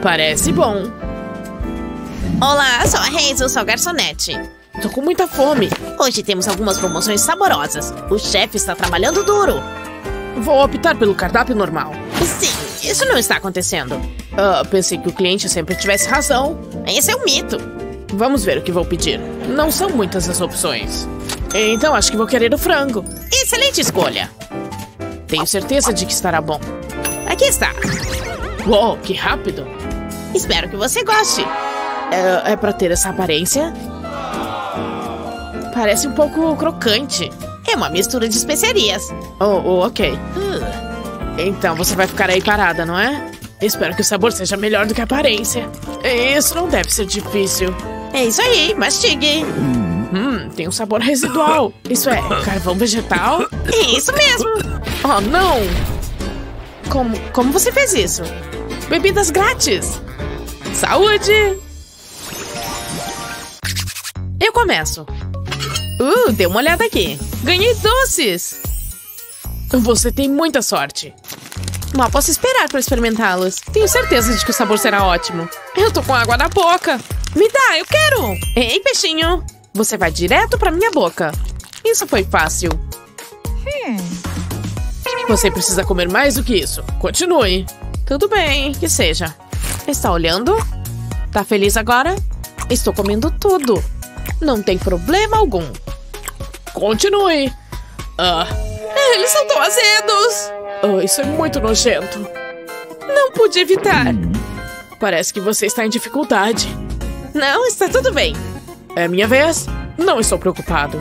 Parece bom. Olá, sou a Hazel, sou a garçonete. Tô com muita fome. Hoje temos algumas promoções saborosas. O chefe está trabalhando duro. Vou optar pelo cardápio normal. Sim, isso não está acontecendo. Pensei que o cliente sempre tivesse razão. Esse é um mito. Vamos ver o que vou pedir. Não são muitas as opções. Então acho que vou querer o frango. Excelente escolha. Tenho certeza de que estará bom. Aqui está. Uou, que rápido. Espero que você goste. É pra ter essa aparência? Parece um pouco crocante. É uma mistura de especiarias. Ok. Então você vai ficar aí parada, não é? Espero que o sabor seja melhor do que a aparência. Isso não deve ser difícil. É isso aí, mastigue. Tem um sabor residual. Isso é carvão vegetal? É isso mesmo. Oh, não! Como você fez isso? Bebidas grátis. Saúde! Eu começo. Dê uma olhada aqui. Ganhei doces! Você tem muita sorte. Mal posso esperar para experimentá-los. Tenho certeza de que o sabor será ótimo. Eu tô com água na boca. Me dá, eu quero! Ei, peixinho! Você vai direto pra minha boca. Isso foi fácil. Você precisa comer mais do que isso. Continue. Tudo bem, que seja. Está olhando? Tá feliz agora? Estou comendo tudo. Não tem problema algum. Continue. Eles são tão azedos. Isso é muito nojento. Não pude evitar. Parece que você está em dificuldade. Não, está tudo bem. É minha vez? Não estou preocupado.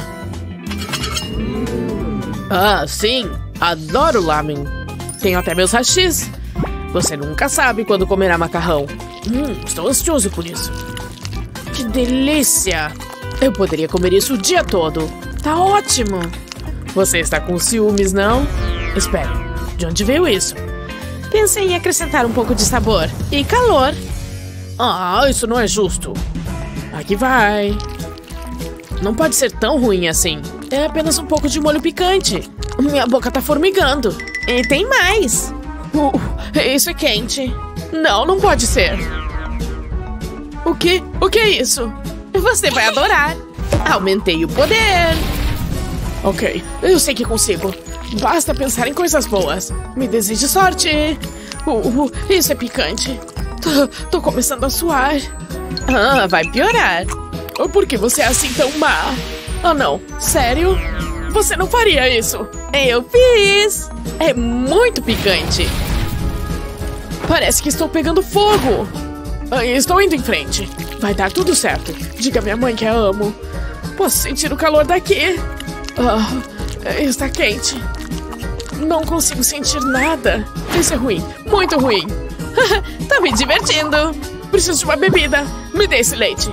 Sim. Adoro lamen. Tenho até meus hashis. Você nunca sabe quando comerá macarrão. Estou ansioso por isso. Que delícia! Eu poderia comer isso o dia todo. Tá ótimo. Você está com ciúmes, não? Espere, de onde veio isso? Pensei em acrescentar um pouco de sabor e calor. Isso não é justo. Aqui vai. Não pode ser tão ruim assim. É apenas um pouco de molho picante. Minha boca tá formigando. E tem mais. Isso é quente. Não pode ser. O quê? O que é isso? Você vai adorar. Aumentei o poder. Ok, eu sei que consigo. Basta pensar em coisas boas. Me deseje sorte. Isso é picante. Tô começando a suar. Vai piorar. Por que você é assim tão má? Não, sério? Você não faria isso. Eu fiz. É muito picante. Parece que estou pegando fogo. Estou indo em frente. Vai dar tudo certo. Diga à minha mãe que a amo. Posso sentir o calor daqui. Está quente. Não consigo sentir nada. Isso é ruim. Muito ruim. Tô me divertindo. Preciso de uma bebida. Me dê esse leite.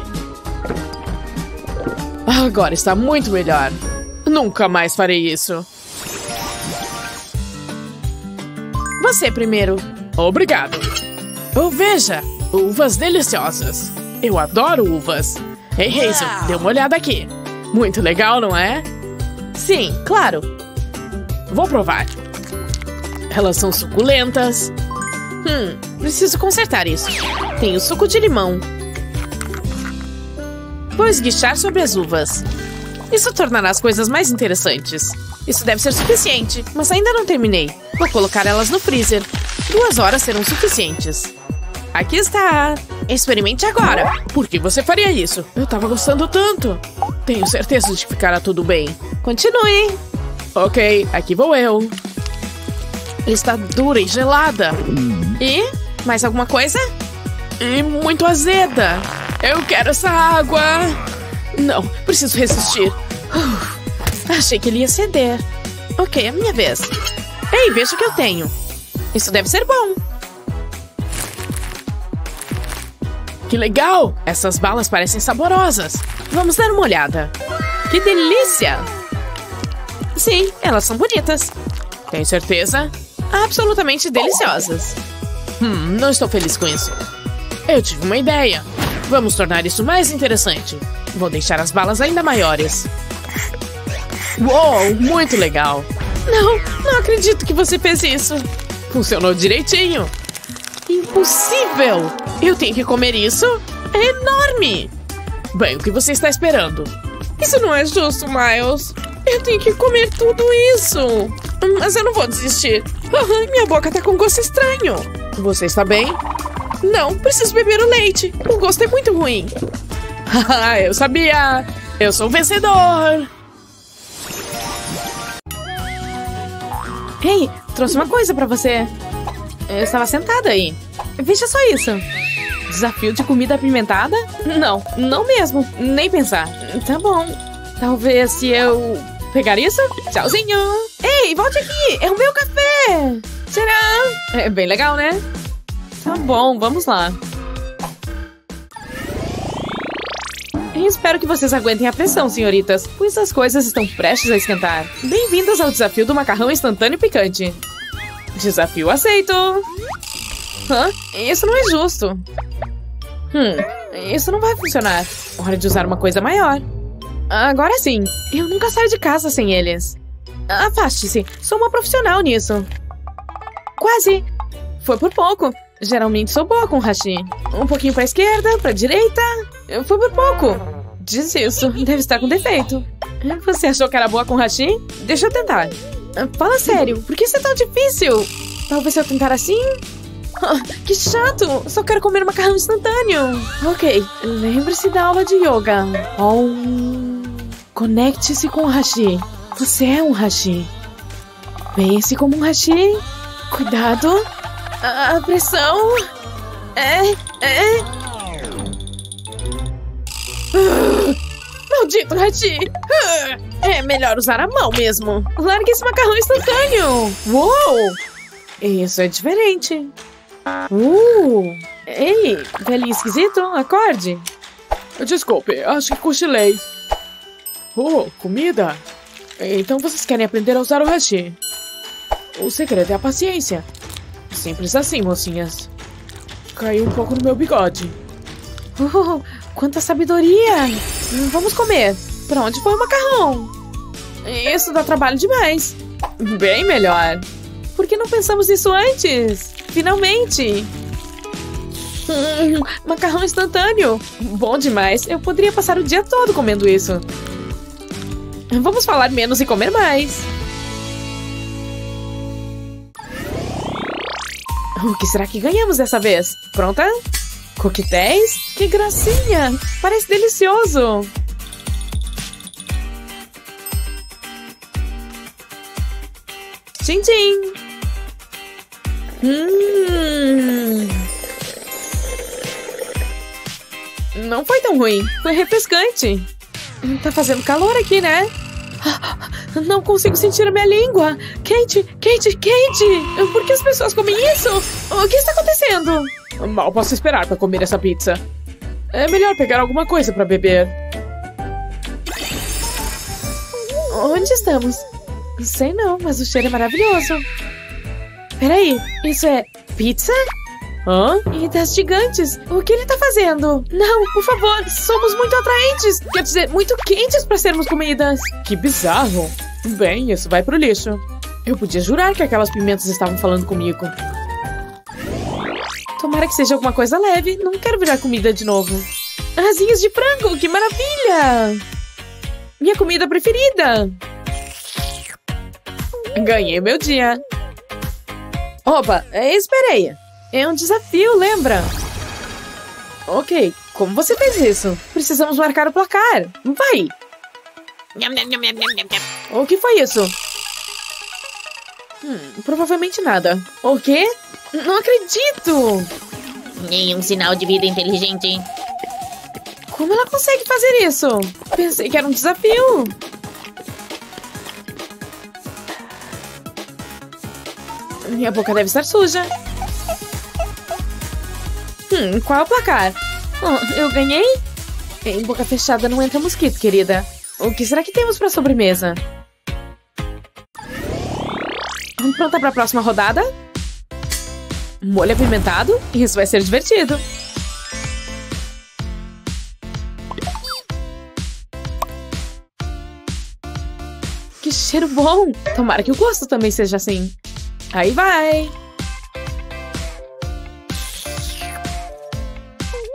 Agora está muito melhor. Nunca mais farei isso. Você primeiro. Obrigado. Veja, uvas deliciosas. Eu adoro uvas. Ei, Hazel, dê uma olhada aqui. Muito legal, não é? Sim, claro. Vou provar. Elas são suculentas. Preciso consertar isso. Tem o suco de limão. Vou esguichar sobre as uvas. Isso tornará as coisas mais interessantes. Isso deve ser suficiente, mas ainda não terminei. Vou colocar elas no freezer. 2 horas serão suficientes. Aqui está. Experimente agora. Por que você faria isso? Eu tava gostando tanto. Tenho certeza de que ficará tudo bem. Continue. Ok, aqui vou eu. Está dura e gelada. E? Mais alguma coisa? E muito azeda. Eu quero essa água. Não, preciso resistir. Achei que ele ia ceder. Ok, é minha vez. Ei, veja o que eu tenho. Isso deve ser bom. Que legal! Essas balas parecem saborosas. Vamos dar uma olhada. Que delícia! Sim, elas são bonitas. Tem certeza? Absolutamente deliciosas. Não estou feliz com isso. Eu tive uma ideia. Vamos tornar isso mais interessante. Vou deixar as balas ainda maiores. Uou, muito legal. Não acredito que você fez isso. Funcionou direitinho. possível! Eu tenho que comer isso? É enorme! Bem, o que você está esperando? Isso não é justo, Miles. Eu tenho que comer tudo isso. Mas eu não vou desistir. Minha boca tá com gosto estranho. Você está bem? Não, preciso beber o leite. O gosto é muito ruim. Eu sabia! Eu sou o vencedor! Ei, trouxe uma coisa pra você. Eu estava sentada aí. Veja só isso. Desafio de comida apimentada? Não, não mesmo. Nem pensar. Tá bom. Talvez se eu pegar isso? Tchauzinho. Ei, volte aqui. É o meu café. Será? É bem legal, né? Tá bom, vamos lá. Espero que vocês aguentem a pressão, senhoritas, pois as coisas estão prestes a esquentar. Bem-vindas ao desafio do macarrão instantâneo picante. Desafio aceito. Isso não é justo. Isso não vai funcionar. Hora de usar uma coisa maior. Agora sim. Eu nunca saio de casa sem eles. Afaste-se. Sou uma profissional nisso. Quase. Foi por pouco. Geralmente sou boa com hashi. Um pouquinho pra esquerda, pra direita. Foi por pouco. Diz isso. Deve estar com defeito. Você achou que era boa com hashi? Deixa eu tentar. Fala sério. Por que isso é tão difícil? Talvez se eu tentar assim? Que chato. Só quero comer macarrão instantâneo. Ok. Lembre-se da aula de yoga. Conecte-se com o hashi. Você é um hashi. Pense como um hashi. Cuidado. A pressão. Maldito hashi. É melhor usar a mão mesmo. Largue esse macarrão instantâneo. Uou. Isso é diferente. Ei, velhinho esquisito, acorde. Desculpe, acho que cochilei. Comida? Então vocês querem aprender a usar o hashi. O segredo é a paciência. Simples assim, mocinhas. Caiu um pouco no meu bigode. Quanta sabedoria. Vamos comer. Pra onde foi o macarrão? Isso dá trabalho demais. Bem melhor. Por que não pensamos nisso antes? Finalmente. Macarrão instantâneo. Bom demais. Eu poderia passar o dia todo comendo isso. Vamos falar menos e comer mais. O que será que ganhamos dessa vez? Pronta? Coquetéis? Que gracinha! Parece delicioso! Tchim, tchim! Não foi tão ruim. Foi refrescante. Tá fazendo calor aqui, né? Não consigo sentir a minha língua. Quente, quente, quente. Por que as pessoas comem isso? O que está acontecendo? Mal posso esperar para comer essa pizza. É melhor pegar alguma coisa para beber. Onde estamos? Sei não, mas o cheiro é maravilhoso. Peraí, isso é pizza? E das gigantes? O que ele tá fazendo? Não, por favor, somos muito atraentes. Quer dizer, muito quentes para sermos comidas. Que bizarro. Bem, isso vai pro lixo. Eu podia jurar que aquelas pimentas estavam falando comigo. Tomara que seja alguma coisa leve. Não quero virar comida de novo. Asinhas de frango, que maravilha! Minha comida preferida. Ganhei meu dia. Opa, esperei. É um desafio, lembra? Ok, como você fez isso? Precisamos marcar o placar. Vai! O que foi isso? Provavelmente nada. O quê? Não acredito! Nenhum sinal de vida inteligente. Como ela consegue fazer isso? Pensei que era um desafio. Minha boca deve estar suja. Qual é o placar? Eu ganhei? Em boca fechada não entra mosquito, querida. O que será que temos para sobremesa? Pronta para a próxima rodada? Molho apimentado? Isso vai ser divertido. Que cheiro bom! Tomara que o gosto também seja assim. Aí vai!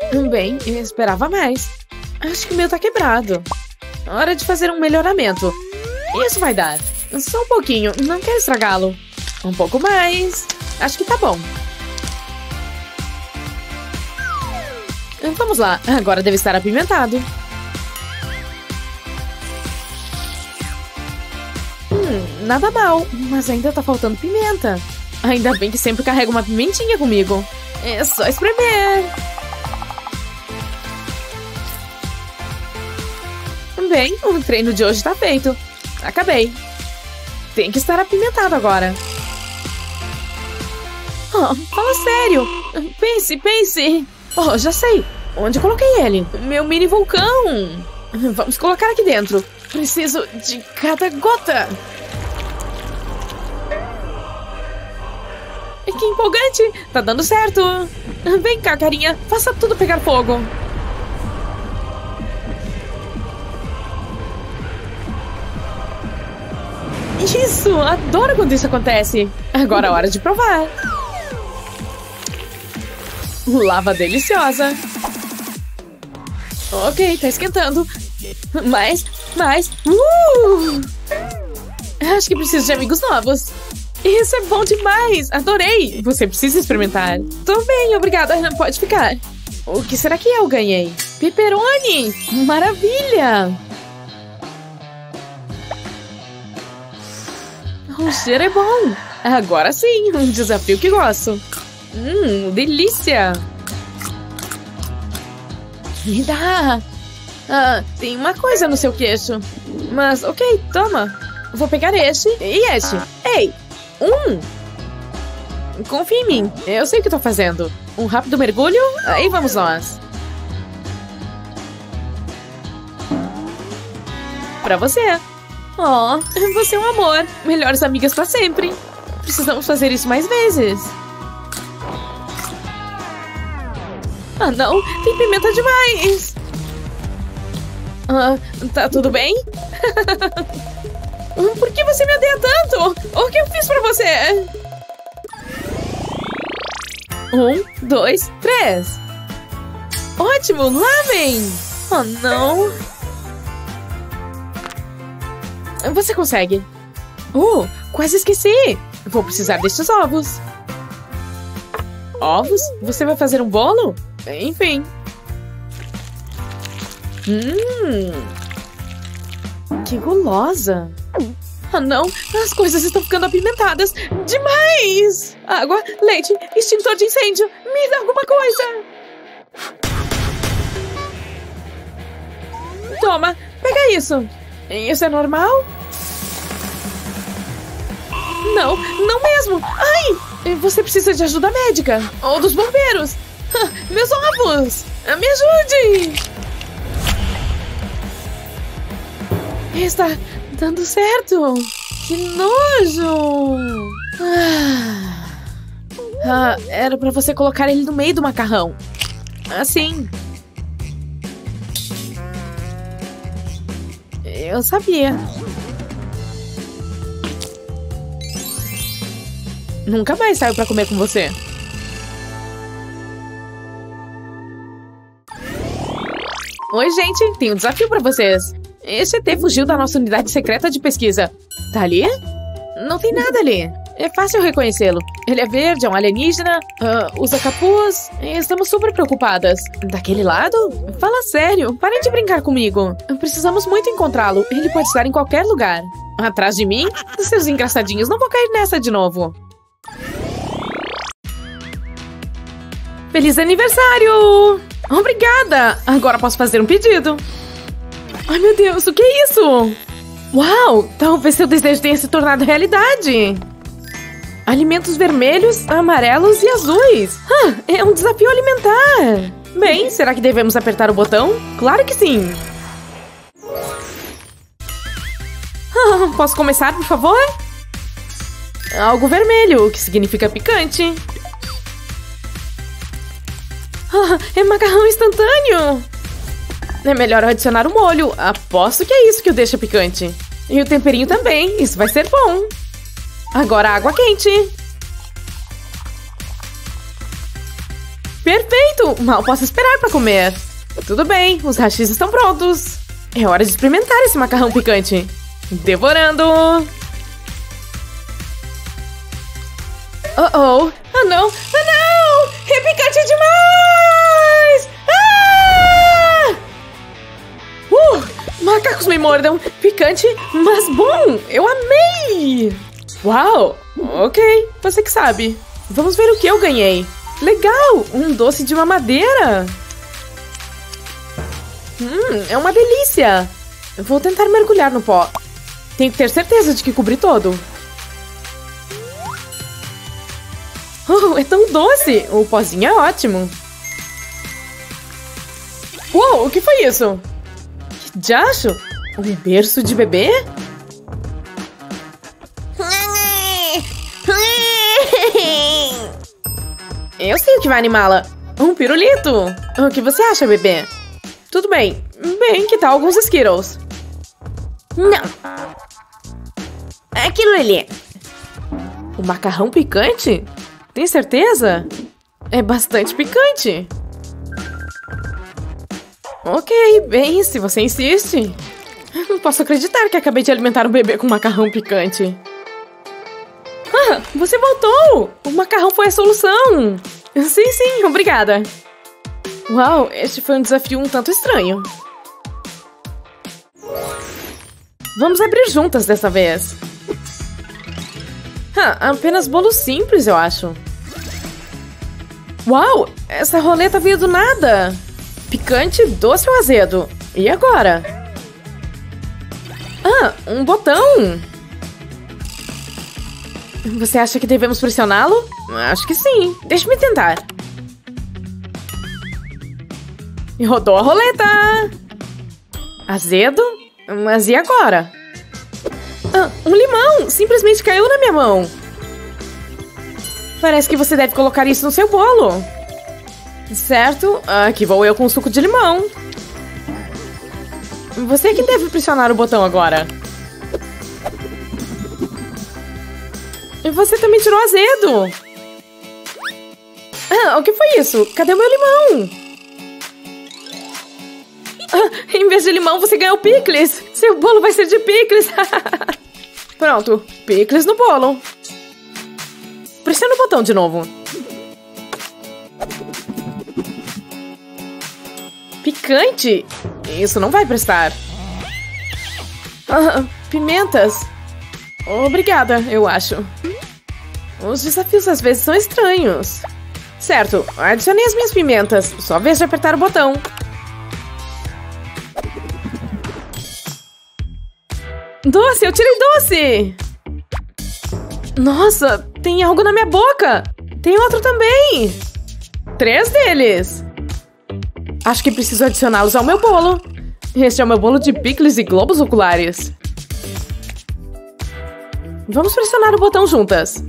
Bem, eu esperava mais. Acho que o meu tá quebrado. Hora de fazer um melhoramento. Isso vai dar. Só um pouquinho, não quero estragá-lo. Um pouco mais. Acho que tá bom. Vamos lá, agora deve estar apimentado. Nada mal, mas ainda tá faltando pimenta. Ainda bem que sempre carrego uma pimentinha comigo. É só espremer. Bem, o treino de hoje tá feito. Acabei. Tem que estar apimentado agora. Oh, fala sério. Pense. Oh, já sei. Onde coloquei ele? Meu mini vulcão. Vamos colocar aqui dentro. Preciso de cada gota. Que empolgante. Tá dando certo. Vem cá, carinha. Faça tudo pegar fogo. Isso! Adoro quando isso acontece. Agora é hora de provar. Lava deliciosa. Ok, tá esquentando. Mais. Acho que preciso de amigos novos. Isso é bom demais. Adorei. Você precisa experimentar. Tô bem, obrigada. Pode ficar. O que será que eu ganhei? Pepperoni. Maravilha. O cheiro é bom. Agora sim, um desafio que gosto. Delícia. Me dá. Tem uma coisa no seu queixo. Mas, ok, toma. Vou pegar este e este. Ei, confia em mim. Eu sei o que tô fazendo. Um rápido mergulho. Aí vamos nós. Pra você. Oh, você é um amor. Melhores amigas pra sempre. Precisamos fazer isso mais vezes. Não. Tem pimenta demais. Tá tudo bem? Por que você me odeia tanto? O que eu fiz pra você? 1, 2, 3. Ótimo, lavem. Oh, não. Você consegue. Quase esqueci. Vou precisar destes ovos. Ovos? Você vai fazer um bolo? Enfim. Que gulosa. Não, as coisas estão ficando apimentadas demais. Água, leite, extintor de incêndio. Me dá alguma coisa. Toma, pega isso. Isso é normal? Não, não mesmo. Ai, você precisa de ajuda médica. Ou dos bombeiros. Meus ovos. Me ajude. Está dando certo. Que nojo. Era pra você colocar ele no meio do macarrão. Assim. Eu sabia. Nunca mais saio pra comer com você. Oi, gente. Tenho um desafio pra vocês. Esse ET fugiu da nossa unidade secreta de pesquisa. Tá ali? Não tem nada ali. É fácil reconhecê-lo. Ele é verde, é um alienígena, usa capuz. Estamos super preocupadas. Daquele lado? Fala sério, parem de brincar comigo. Precisamos muito encontrá-lo. Ele pode estar em qualquer lugar. Atrás de mim? Seus engraçadinhos, não vou cair nessa de novo. Feliz aniversário! Obrigada! Agora posso fazer um pedido. Ai, meu Deus, o que é isso? Uau, talvez seu desejo tenha se tornado realidade. Alimentos vermelhos, amarelos e azuis. É um desafio alimentar. Bem, será que devemos apertar o botão? Claro que sim. Posso começar, por favor? Algo vermelho, o que significa picante. É macarrão instantâneo. É melhor adicionar um molho. Aposto que é isso que o deixa picante. E o temperinho também. Isso vai ser bom. Agora água quente. Perfeito! Mal posso esperar para comer. Tudo bem, os hashis estão prontos. É hora de experimentar esse macarrão picante. Devorando! Oh, ah não! Ah não! É picante demais! Macacos me mordam! Picante, mas bom! Eu amei! Uau! Ok, você que sabe. Vamos ver o que eu ganhei. Legal! Um doce de mamadeira! É uma delícia! Eu vou tentar mergulhar no pó. Tenho que ter certeza de que cobri todo. Oh, é tão doce! O pozinho é ótimo. Uou, o que foi isso? Que diacho? Um berço de bebê? Eu sei o que vai animá-la. Um pirulito. O que você acha, bebê? Tudo bem. Bem, que tal alguns Skittles? Não. Aquilo ali. O macarrão picante? Tem certeza? É bastante picante. Ok, bem, se você insiste. Não posso acreditar que acabei de alimentar um bebê com macarrão picante. Ah, você voltou! O macarrão foi a solução! Sim, obrigada. Uau, este foi um desafio um tanto estranho. Vamos abrir juntas dessa vez. Apenas bolo simples, eu acho. Uau, essa roleta veio do nada. Picante, doce ou azedo? E agora? Um botão. Você acha que devemos pressioná-lo? Acho que sim. Deixa-me tentar. E rodou a roleta. Azedo? Mas e agora? Um limão! Simplesmente caiu na minha mão. Parece que você deve colocar isso no seu bolo. Certo, aqui vou eu com o suco de limão. Você que deve pressionar o botão agora. E você também tirou azedo. O que foi isso? Cadê o meu limão? Em vez de limão, você ganhou picles. Seu bolo vai ser de picles. Pronto, picles no bolo. Pressiona o botão de novo. Picante? Isso não vai prestar. Pimentas. Obrigada, eu acho. Os desafios às vezes são estranhos. Certo, adicionei as minhas pimentas. Só a vez de apertar o botão. Doce, eu tirei doce! Nossa, tem algo na minha boca! Tem outro também! 3 deles! Acho que preciso adicioná-los ao meu bolo. Este é o meu bolo de picles e globos oculares. Vamos pressionar o botão juntas.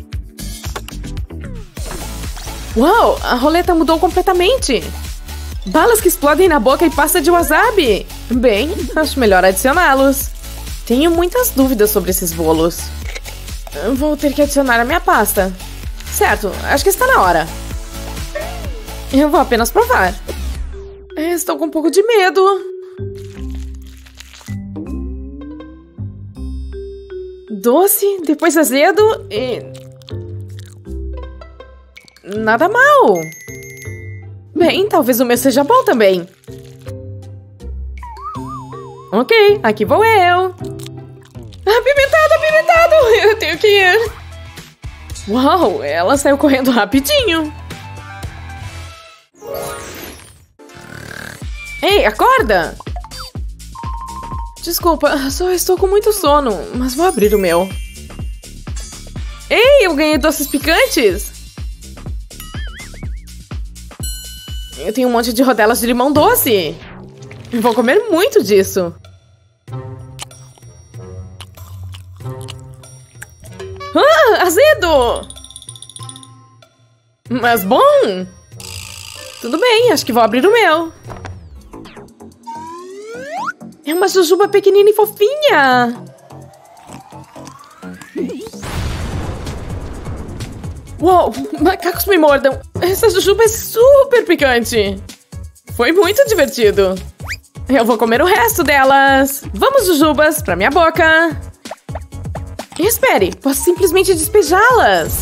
Uau, a roleta mudou completamente. Balas que explodem na boca e pasta de wasabi. Bem, acho melhor adicioná-los. Tenho muitas dúvidas sobre esses bolos. Vou ter que adicionar a minha pasta. Certo, acho que está na hora. Eu vou apenas provar. Estou com um pouco de medo. Doce, depois azedo e... nada mal. Bem, talvez o meu seja bom também. Ok, aqui vou eu. Apimentado! Eu tenho que ir. Uau, ela saiu correndo rapidinho. Ei, acorda! Desculpa, só estou com muito sono, mas vou abrir o meu. Ei, eu ganhei doces picantes! Eu tenho um monte de rodelas de limão doce. Vou comer muito disso. Azedo! Mas bom! Tudo bem, acho que vou abrir o meu. É uma jujuba pequenina e fofinha! Uou, macacos me mordam! Essa jujuba é super picante. Foi muito divertido. Eu vou comer o resto delas. Vamos, jujubas, pra minha boca. Espere, posso simplesmente despejá-las.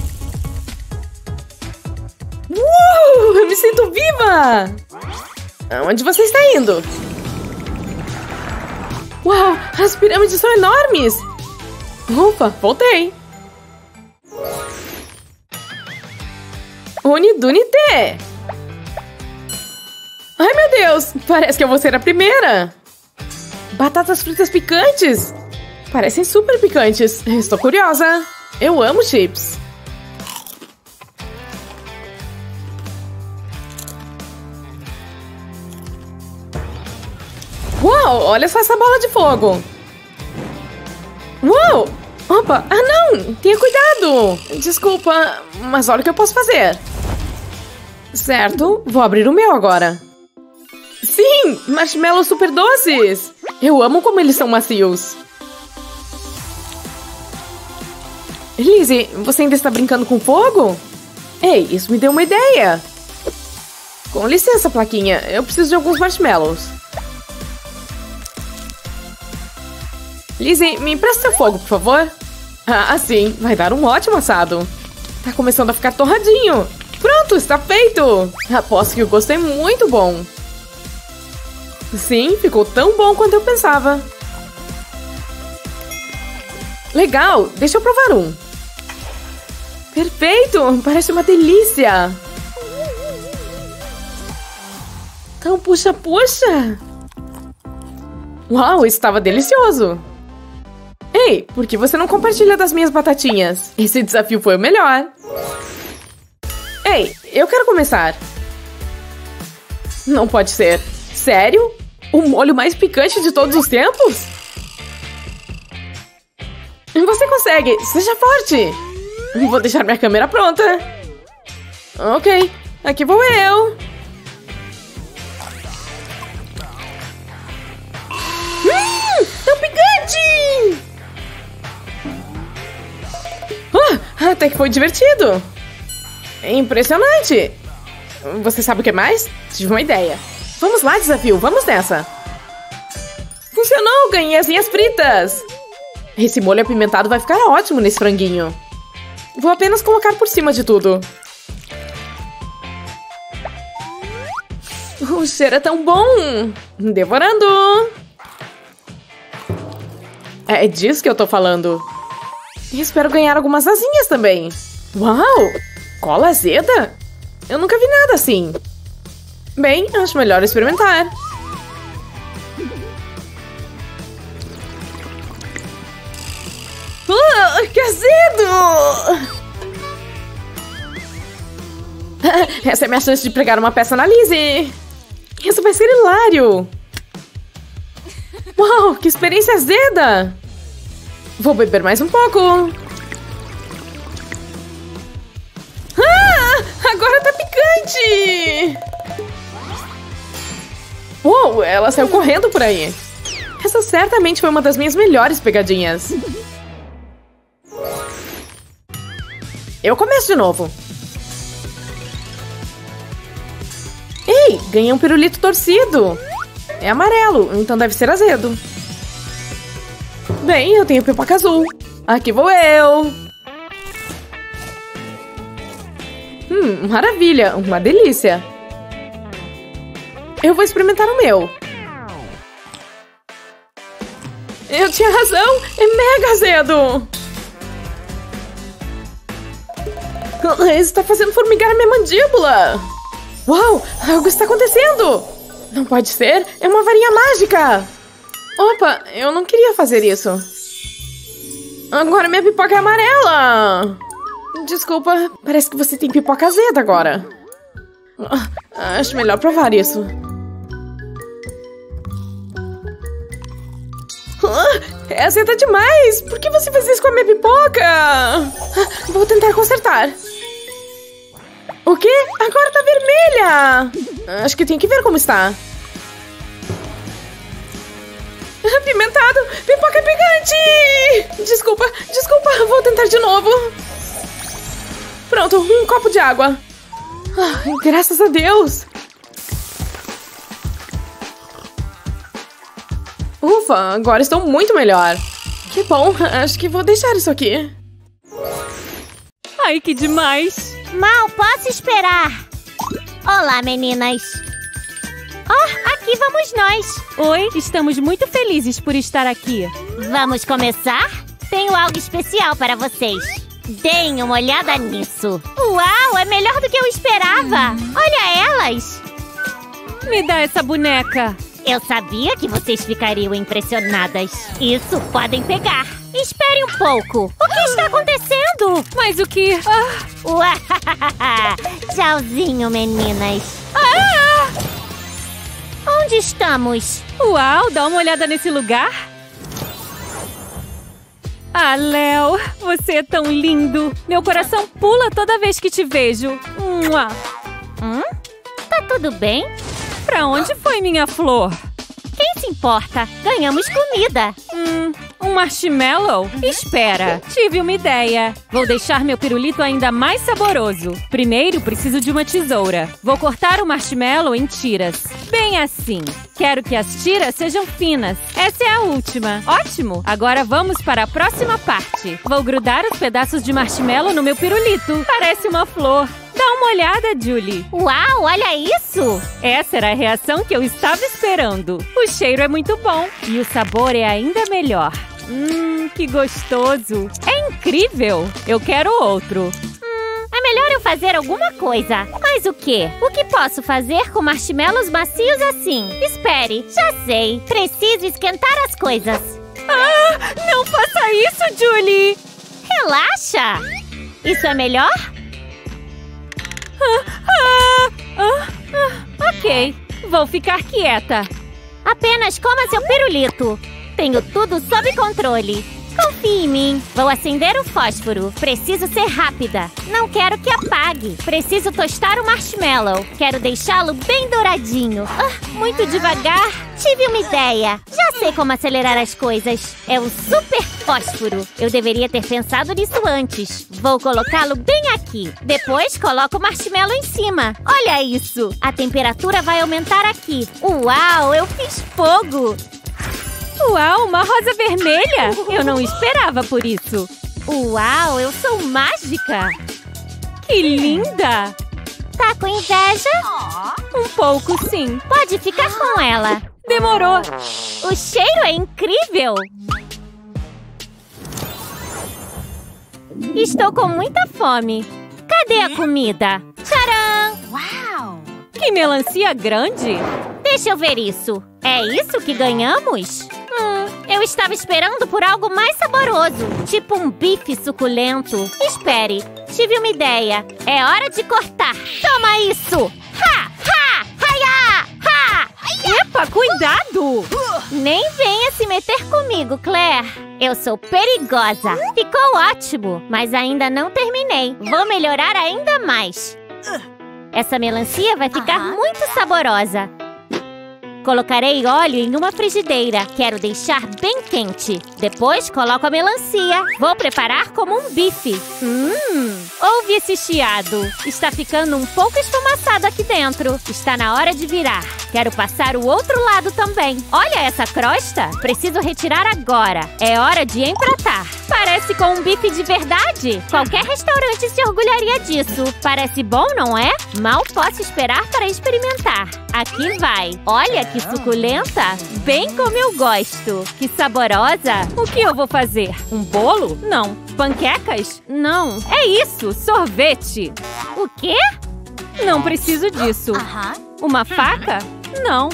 Eu me sinto viva! Onde você está indo? Uau, as pirâmides são enormes! Ufa, voltei! Unidunité! Ai, meu Deus! Parece que eu vou ser a primeira! Batatas fritas picantes! Parecem super picantes. Estou curiosa. Eu amo chips. Uau, olha só essa bola de fogo. Uau! Opa, ah não! Tenha cuidado! Desculpa, mas olha o que eu posso fazer. Certo, vou abrir o meu agora. Sim, marshmallows super doces! Eu amo como eles são macios. Lizzie, você ainda está brincando com fogo? Ei, isso me deu uma ideia. Com licença, plaquinha, eu preciso de alguns marshmallows. Lizzie, me empresta seu fogo, por favor. Ah, sim, vai dar um ótimo assado. Tá começando a ficar torradinho. Pronto, está feito. Aposto que o gosto é muito bom. Sim, ficou tão bom quanto eu pensava. Legal, deixa eu provar um. Perfeito, parece uma delícia. Então, puxa, puxa. Uau, estava delicioso. Ei, por que você não compartilha das minhas batatinhas? Esse desafio foi o melhor. Ei, eu quero começar. Não pode ser. Sério? O molho mais picante de todos os tempos? Você consegue! Seja forte! Vou deixar minha câmera pronta. Ok, aqui vou eu. Tão picante! Até que foi divertido. Impressionante. Você sabe o que mais? Tive uma ideia. Vamos lá, desafio, vamos nessa. Funcionou, ganhei asinhas fritas. Esse molho apimentado vai ficar ótimo nesse franguinho. Vou apenas colocar por cima de tudo. O cheiro é tão bom. Devorando. É disso que eu tô falando. E espero ganhar algumas asinhas também. Uau! Cola azeda? Eu nunca vi nada assim. Bem, acho melhor experimentar. Que azedo! Essa é a minha chance de pregar uma peça na Lizzie. Isso vai ser hilário. Uau, que experiência azeda! Vou beber mais um pouco. Agora tá picante! Uou, ela saiu correndo por aí. Essa certamente foi uma das minhas melhores pegadinhas. Eu começo de novo. Ei, ganhei um pirulito torcido. É amarelo, então deve ser azedo. Bem, eu tenho pipoca azul. Aqui vou eu. Maravilha, uma delícia. Eu vou experimentar o meu. Eu tinha razão, é mega azedo. Isso está fazendo formigar a minha mandíbula. Uau, algo está acontecendo. Não pode ser, é uma varinha mágica. Opa, eu não queria fazer isso. Agora minha pipoca é amarela. Desculpa, parece que você tem pipoca azeda agora. Acho melhor provar isso. É azeda demais! Por que você fez isso com a minha pipoca? Vou tentar consertar. O quê? Agora tá vermelha! Acho que tenho que ver como está. Apimentado! Pipoca picante! Desculpa, vou tentar de novo. Pronto, um copo de água. Graças a Deus! Ufa, agora estou muito melhor. Que bom, acho que vou deixar isso aqui. Ai, que demais! Mal posso esperar. Olá, meninas. Oh, aqui vamos nós. Oi, estamos muito felizes por estar aqui. Vamos começar? Tenho algo especial para vocês. Deem uma olhada nisso. Uau, é melhor do que eu esperava. Olha elas. Me dá essa boneca. Eu sabia que vocês ficariam impressionadas. Isso, podem pegar. Espere um pouco. O que está acontecendo? Mas o que? Uau! Tchauzinho, meninas. Onde estamos? Uau, dá uma olhada nesse lugar. Ah, Léo, você é tão lindo. Meu coração pula toda vez que te vejo. Tá tudo bem? Pra onde foi minha flor? Quem se importa? Ganhamos comida. Um marshmallow? Espera, tive uma ideia. Vou deixar meu pirulito ainda mais saboroso. Primeiro, preciso de uma tesoura. Vou cortar o marshmallow em tiras. Bem assim. Quero que as tiras sejam finas. Essa é a última. Ótimo! Agora vamos para a próxima parte. Vou grudar os pedaços de marshmallow no meu pirulito. Parece uma flor. Dá uma olhada, Julie. Uau, olha isso! Essa era a reação que eu estava esperando. O cheiro é muito bom e o sabor é ainda melhor. Que gostoso! É incrível! Eu quero outro. É melhor eu fazer alguma coisa. Mas o quê? O que posso fazer com marshmallows macios assim? Espere, já sei. Preciso esquentar as coisas. Não faça isso, Julie! Relaxa! Isso é melhor? Ok, vou ficar quieta. Apenas coma seu pirulito. Tenho tudo sob controle. Confie em mim. Vou acender o fósforo. Preciso ser rápida. Não quero que apague. Preciso tostar o marshmallow. Quero deixá-lo bem douradinho. Muito devagar. Tive uma ideia. Já sei como acelerar as coisas. É o super fósforo. Eu deveria ter pensado nisso antes. Vou colocá-lo bem aqui. Depois coloco o marshmallow em cima. Olha isso. A temperatura vai aumentar aqui. Uau, eu fiz fogo. Uau, uma rosa vermelha! Eu não esperava por isso. Uau, eu sou mágica! Que linda! Tá com inveja? Um pouco, sim. Pode ficar com ela. Demorou. O cheiro é incrível! Estou com muita fome. Cadê a comida? Tcharam! Uau! Que melancia grande! Deixa eu ver isso. É isso que ganhamos? Eu estava esperando por algo mais saboroso, tipo um bife suculento. Espere, tive uma ideia. É hora de cortar. Toma isso! Ha! Ha! Haia! Ha! Epa, cuidado! Nem venha se meter comigo, Claire. Eu sou perigosa. Ficou ótimo, mas ainda não terminei. Vou melhorar ainda mais. Essa melancia vai ficar muito saborosa. Colocarei óleo em uma frigideira. Quero deixar bem quente. Depois coloco a melancia. Vou preparar como um bife. Ouve esse chiado. Está ficando um pouco esfumaçado aqui dentro. Está na hora de virar. Quero passar o outro lado também. Olha essa crosta. Preciso retirar agora. É hora de empratar. Parece com um bife de verdade. Qualquer restaurante se orgulharia disso. Parece bom, não é? Mal posso esperar para experimentar. Aqui vai. Olha que suculenta. Bem como eu gosto. Que saborosa. O que eu vou fazer? Um bolo? Não. Panquecas? Não. É isso, sorvete. O quê? Não preciso disso. Uma faca? Não.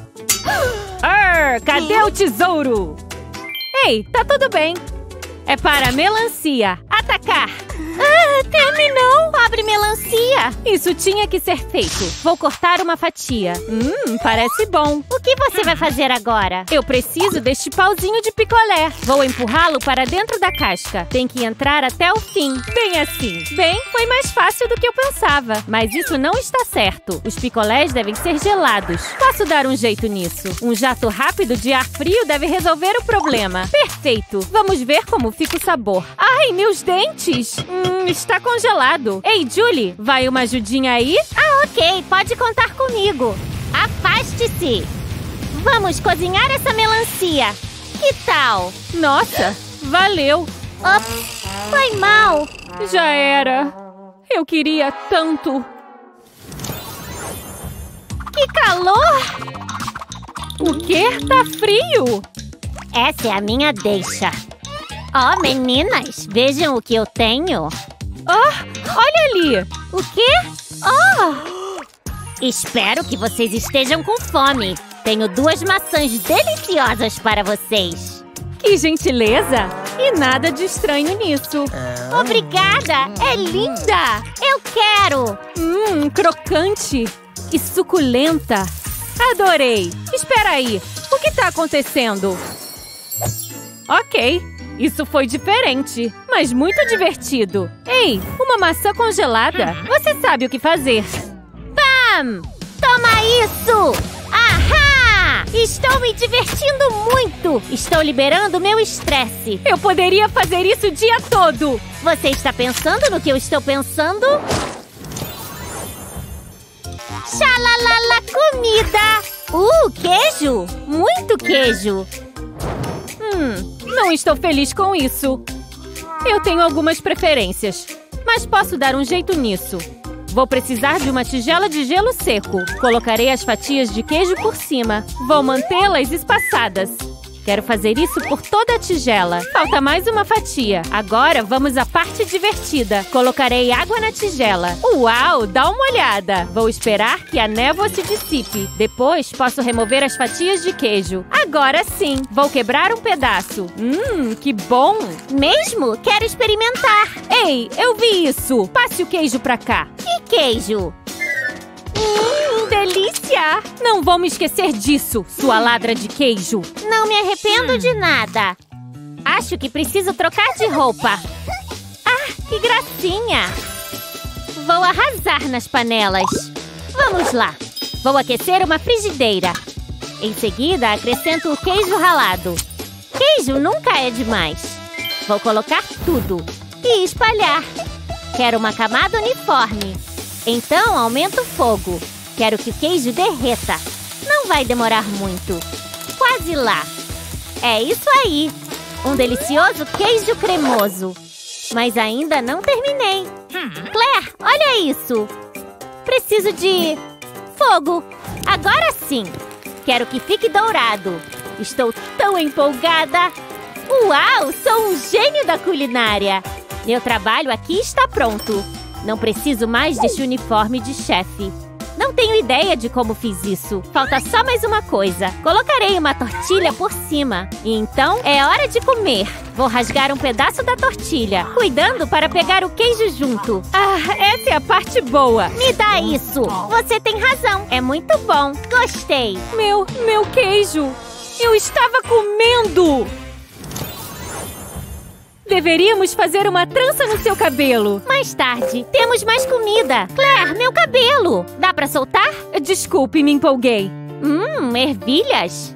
Cadê o tesouro? Ei, tá tudo bem. É para a melancia. Atacar. Terminou. Pobre melancia. Isso tinha que ser feito. Vou cortar uma fatia. Parece bom. O que você vai fazer agora? Eu preciso deste pauzinho de picolé. Vou empurrá-lo para dentro da casca. Tem que entrar até o fim. Bem assim. Bem, foi mais fácil do que eu pensava. Mas isso não está certo. Os picolés devem ser gelados. Posso dar um jeito nisso. Um jato rápido de ar frio deve resolver o problema. Perfeito. Vamos ver como fica o sabor. Ai, meus dentes! Está congelado. Ei, Julie, vai uma ajudinha aí? Ah, ok. Pode contar comigo. Afaste-se. Vamos cozinhar essa melancia. Que tal? Nossa, valeu. Ops, foi mal. Já era. Eu queria tanto. Que calor! O quê? Tá frio? Essa é a minha deixa. Oh, meninas, vejam o que eu tenho. Oh, olha ali. O quê? Oh! Espero que vocês estejam com fome. Tenho 2 maçãs deliciosas para vocês. Que gentileza! E nada de estranho nisso. Obrigada! É linda! Eu quero! Crocante e suculenta. Adorei! Espera aí, o que tá acontecendo? Ok, isso foi diferente, mas muito divertido. Ei, uma maçã congelada. Você sabe o que fazer. Pam! Toma isso! Ahá! Estou me divertindo muito! Estou liberando meu estresse. Eu poderia fazer isso o dia todo. Você está pensando no que eu estou pensando? Xalalala comida! Queijo! Muito queijo! Não estou feliz com isso. Eu tenho algumas preferências, mas posso dar um jeito nisso. Vou precisar de uma tigela de gelo seco. Colocarei as fatias de queijo por cima. Vou mantê-las espaçadas. Quero fazer isso por toda a tigela. Falta mais uma fatia. Agora vamos à parte divertida. Colocarei água na tigela. Uau, dá uma olhada. Vou esperar que a névoa se dissipe. Depois posso remover as fatias de queijo. Agora sim, vou quebrar um pedaço. Que bom. Mesmo? Quero experimentar. Ei, eu vi isso. Passe o queijo pra cá. Que queijo? Delícia! Não vou me esquecer disso, sua ladra de queijo. Não me arrependo de nada. Acho que preciso trocar de roupa. Ah, que gracinha! Vou arrasar nas panelas. Vamos lá. Vou aquecer uma frigideira. Em seguida, acrescento o queijo ralado. Queijo nunca é demais. Vou colocar tudo e espalhar. Quero uma camada uniforme. Então, aumento o fogo. Quero que o queijo derreta. Não vai demorar muito. Quase lá. É isso aí. Um delicioso queijo cremoso. Mas ainda não terminei. Claire, olha isso. Preciso de fogo. Agora sim. Quero que fique dourado. Estou tão empolgada. Uau, sou um gênio da culinária. Meu trabalho aqui está pronto. Não preciso mais deste uniforme de chefe. Não tenho ideia de como fiz isso. Falta só mais uma coisa. Colocarei uma tortilha por cima. E então é hora de comer. Vou rasgar um pedaço da tortilha, cuidando para pegar o queijo junto. Ah, essa é a parte boa. Me dá isso. Você tem razão. É muito bom. Gostei. Meu queijo. Eu estava comendo. Deveríamos fazer uma trança no seu cabelo. Mais tarde. Temos mais comida. Claire, meu cabelo. Dá pra soltar? Desculpe, me empolguei. Ervilhas?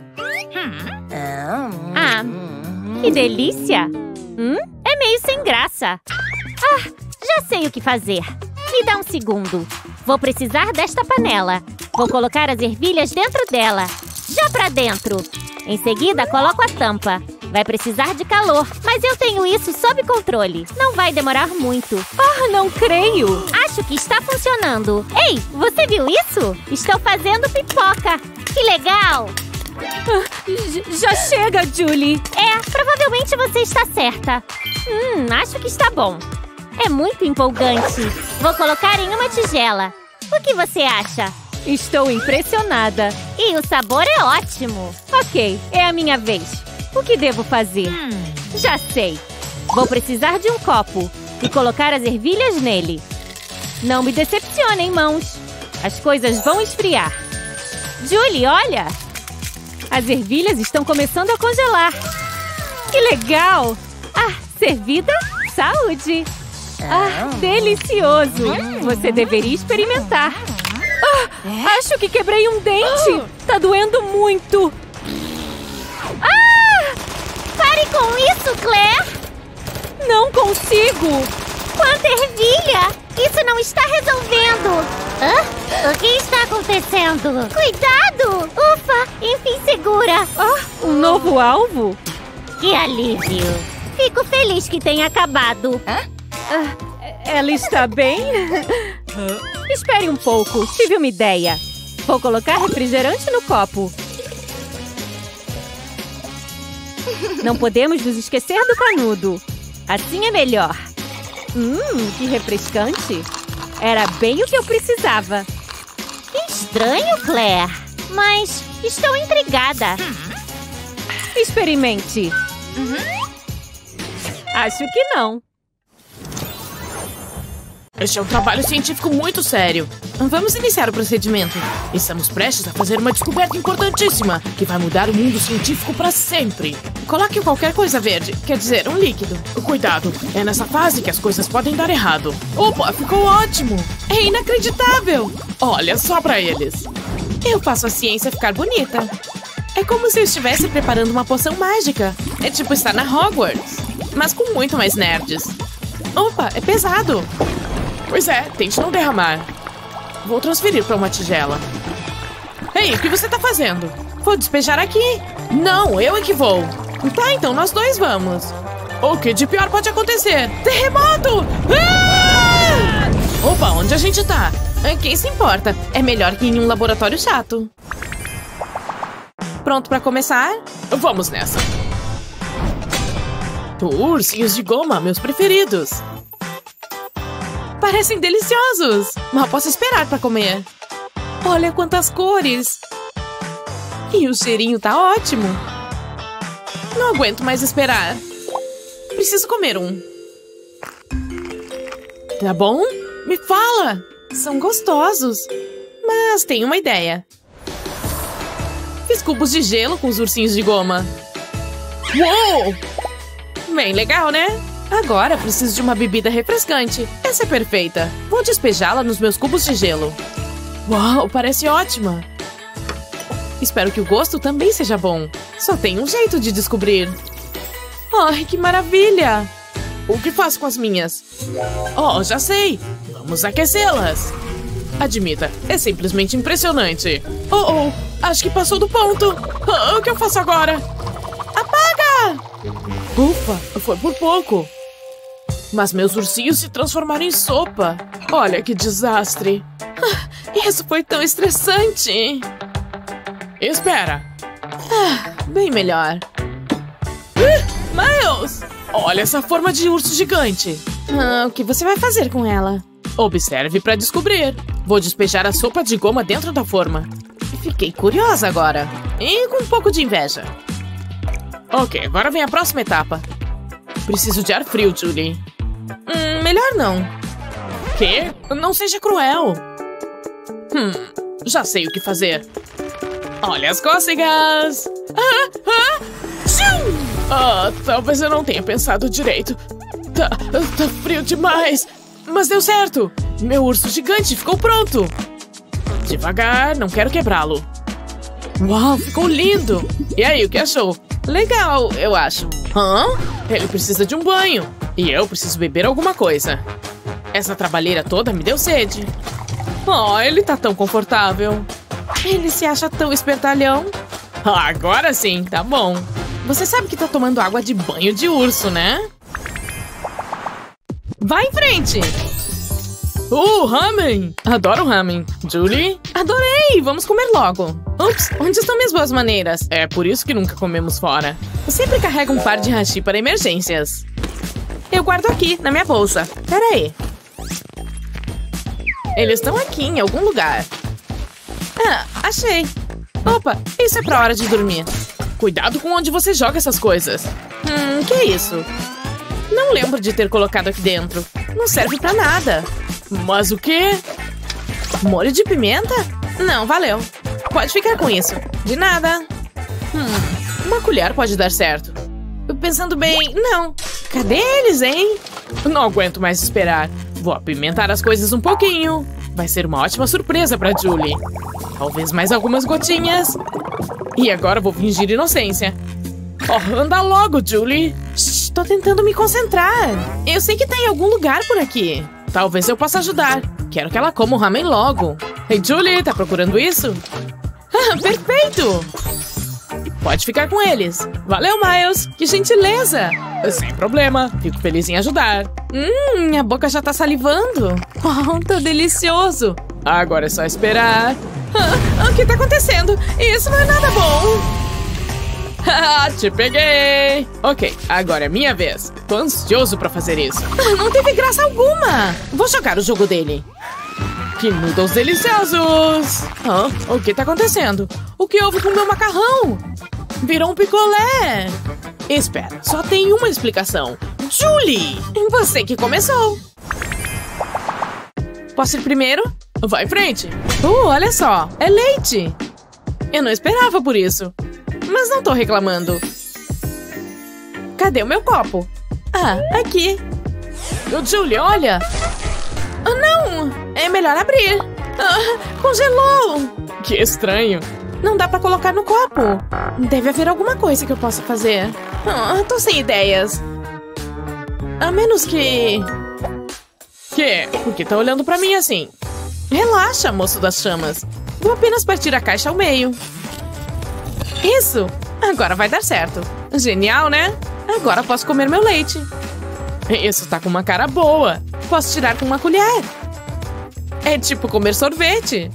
Que delícia. É meio sem graça. Já sei o que fazer. Me dá um segundo. Vou precisar desta panela. Vou colocar as ervilhas dentro dela. Já pra dentro. Em seguida, coloco a tampa. Vai precisar de calor, mas eu tenho isso sob controle. Não vai demorar muito. Não creio. Acho que está funcionando. Ei, você viu isso? Estou fazendo pipoca. Que legal! Já chega, Julie. Provavelmente você está certa. Acho que está bom. É muito empolgante. Vou colocar em uma tigela. O que você acha? Estou impressionada. E o sabor é ótimo. Ok, é a minha vez. O que devo fazer? Já sei. Vou precisar de um copo e colocar as ervilhas nele. Não me decepcionem, mãos. As coisas vão esfriar. Julie, olha! As ervilhas estão começando a congelar. Que legal! Ah, servida? Saúde! Ah, delicioso! Você deveria experimentar. Ah, acho que quebrei um dente. Tá doendo muito. Ah! Pare com isso, Claire! Não consigo! Quanta ervilha! Isso não está resolvendo! Hã? O que está acontecendo? Cuidado! Ufa! Enfim, segura! Um novo alvo? Que alívio! Fico feliz que tenha acabado. Ela está bem? Espere um pouco, tive uma ideia. Vou colocar refrigerante no copo. Não podemos nos esquecer do canudo. Assim é melhor. Que refrescante. Era bem o que eu precisava. Estranho, Claire. Mas estou intrigada. Experimente. Acho que não. Este é um trabalho científico muito sério. Vamos iniciar o procedimento. Estamos prestes a fazer uma descoberta importantíssima que vai mudar o mundo científico para sempre. Coloque qualquer coisa verde, quer dizer, um líquido. Cuidado, é nessa fase que as coisas podem dar errado. Opa, ficou ótimo! É inacreditável! Olha só para eles. Eu faço a ciência ficar bonita. É como se eu estivesse preparando uma poção mágica. É tipo estar na Hogwarts, mas com muito mais nerds. Opa, é pesado. Pois é, tente não derramar. Vou transferir para uma tigela. Ei, o que você tá fazendo? Vou despejar aqui. Não, eu é que vou. Tá, então nós dois vamos. O que de pior pode acontecer? Terremoto! Ah! Opa, onde a gente tá? Quem se importa? É melhor que em um laboratório chato. Pronto para começar? Vamos nessa. Ursinhos de goma, meus preferidos. Parecem deliciosos. Mal posso esperar para comer. Olha quantas cores. E o cheirinho tá ótimo. Não aguento mais esperar. Preciso comer um. Tá bom? Me fala. São gostosos. Mas tenho uma ideia. Fiz cubos de gelo com os ursinhos de goma. Uou! Bem legal, né? Agora preciso de uma bebida refrescante. Essa é perfeita. Vou despejá-la nos meus cubos de gelo. Uau, parece ótima. Espero que o gosto também seja bom. Só tem um jeito de descobrir. Ai, que maravilha! O que faço com as minhas? Oh, já sei! Vamos aquecê-las. Admita, é simplesmente impressionante. Oh, acho que passou do ponto. O que eu faço agora? Apaga! Ufa, foi por pouco. Mas meus ursinhos se transformaram em sopa. Olha que desastre. Isso foi tão estressante. Espera. Bem melhor. Miles! Olha essa forma de urso gigante. O que você vai fazer com ela? Observe para descobrir. Vou despejar a sopa de goma dentro da forma. Fiquei curiosa agora. E com um pouco de inveja. Ok, agora vem a próxima etapa. Preciso de ar frio, Julie. Melhor não. Quê? Não seja cruel. Já sei o que fazer. Olha as cócegas. Talvez eu não tenha pensado direito. Tá frio demais. Mas deu certo. Meu urso gigante ficou pronto. Devagar, não quero quebrá-lo. Uau, ficou lindo. E aí, o que achou? Legal, eu acho. Ele precisa de um banho. E eu preciso beber alguma coisa. Essa trabalheira toda me deu sede. Ele tá tão confortável. Ele se acha tão espertalhão. Agora sim, tá bom. Você sabe que tá tomando água de banho de urso, né? Vai em frente! Ramen! Adoro ramen. Julie? Adorei! Vamos comer logo. Ups, onde estão minhas boas maneiras? É por isso que nunca comemos fora. Eu sempre carrego um par de hashi para emergências. Eu guardo aqui, na minha bolsa. Pera aí. Eles estão aqui, em algum lugar. Achei. Opa, isso é pra hora de dormir. Cuidado com onde você joga essas coisas. Que é isso? Não lembro de ter colocado aqui dentro. Não serve pra nada. Mas o quê? Molho de pimenta? Não, valeu. Pode ficar com isso. De nada. Uma colher pode dar certo. Pensando bem, não. Cadê eles, hein? Não aguento mais esperar. Vou apimentar as coisas um pouquinho. Vai ser uma ótima surpresa pra Julie. Talvez mais algumas gotinhas. E agora vou fingir inocência. Oh, anda logo, Julie. Shhh, tô tentando me concentrar. Eu sei que tá em algum lugar por aqui. Talvez eu possa ajudar. Quero que ela coma o ramen logo. Ei, Julie, tá procurando isso? Ah, perfeito! Pode ficar com eles. Valeu, Miles. Que gentileza. Sem problema. Fico feliz em ajudar. Minha boca já tá salivando. Oh, tá delicioso. Agora é só esperar. O que tá acontecendo? Isso não é nada bom. Te peguei. Ok, agora é minha vez. Tô ansioso pra fazer isso. Não teve graça alguma. Vou jogar o jogo dele. Que noodles deliciosos. O que tá acontecendo? O que houve com o meu macarrão? Virou um picolé. Espera, só tem uma explicação. Julie! Você que começou. Posso ir primeiro? Vai em frente. Olha só, é leite. Eu não esperava por isso. Mas não tô reclamando. Cadê o meu copo? Ah, aqui. Julie, olha. Não, é melhor abrir. Congelou. Que estranho. Não dá pra colocar no copo. Deve haver alguma coisa que eu possa fazer. Tô sem ideias. A menos que... Que? Por que tá olhando pra mim assim? Relaxa, moço das chamas. Vou apenas partir a caixa ao meio. Isso! Agora vai dar certo. Genial, né? Agora posso comer meu leite. Isso tá com uma cara boa. Posso tirar com uma colher. É tipo comer sorvete.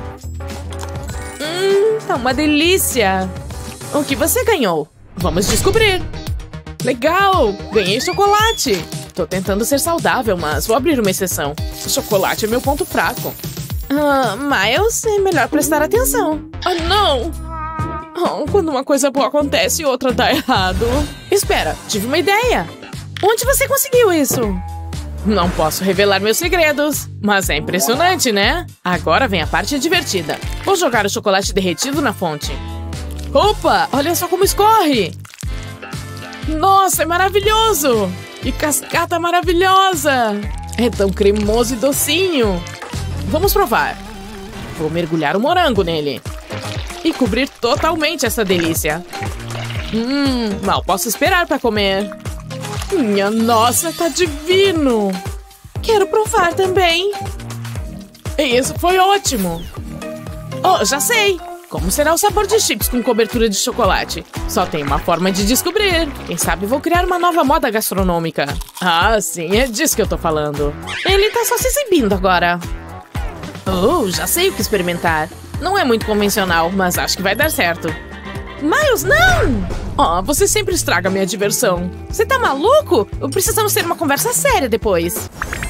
Tá uma delícia. O que você ganhou? Vamos descobrir. Legal! Ganhei chocolate. Tô tentando ser saudável, mas vou abrir uma exceção. O chocolate é meu ponto fraco. Miles, é melhor prestar atenção. Não! Quando uma coisa boa acontece e outra dá errado. Espera, tive uma ideia. Onde você conseguiu isso? Não posso revelar meus segredos. Mas é impressionante, né? Agora vem a parte divertida. Vou jogar o chocolate derretido na fonte. Opa, olha só como escorre. Nossa, é maravilhoso. Que cascata maravilhosa. É tão cremoso e docinho. Vamos provar. Vou mergulhar o morango nele. E cobrir totalmente essa delícia. Mal posso esperar para comer. Minha nossa, tá divino. Quero provar também. Isso foi ótimo. Oh, já sei. Como será o sabor de chips com cobertura de chocolate? Só tem uma forma de descobrir. Quem sabe vou criar uma nova moda gastronômica. Ah, sim, é disso que eu tô falando. Ele tá só se exibindo agora. Já sei o que experimentar. Não é muito convencional, mas acho que vai dar certo. Miles, não! Você sempre estraga minha diversão. Você tá maluco? Precisamos ter uma conversa séria depois.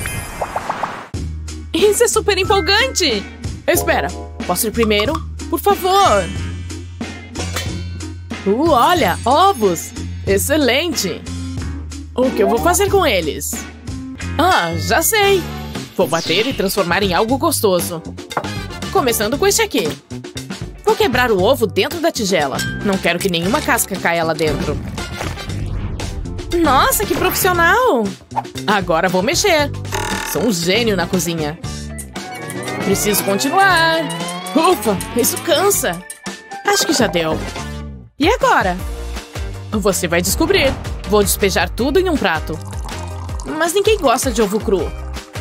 Isso é super empolgante! Espera, posso ir primeiro? Por favor! Olha, ovos! Excelente! O que eu vou fazer com eles? Já sei! Vou bater e transformar em algo gostoso. Começando com este aqui. Vou quebrar o ovo dentro da tigela. Não quero que nenhuma casca caia lá dentro. Nossa, que profissional! Agora vou mexer. Sou um gênio na cozinha. Preciso continuar. Ufa, isso cansa. Acho que já deu. E agora? Você vai descobrir. Vou despejar tudo em um prato. Mas ninguém gosta de ovo cru.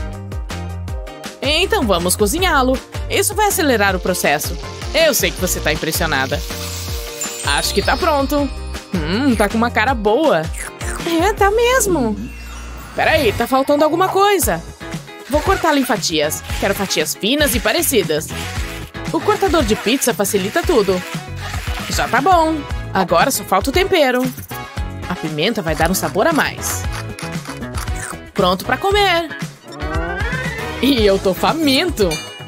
Então vamos cozinhá-lo. Isso vai acelerar o processo. Eu sei que você tá impressionada. Acho que tá pronto. Tá com uma cara boa. Tá mesmo. Peraí, tá faltando alguma coisa. Vou cortá-lo em fatias. Quero fatias finas e parecidas. O cortador de pizza facilita tudo. Já tá bom. Agora só falta o tempero. A pimenta vai dar um sabor a mais. Pronto pra comer. E eu tô faminto.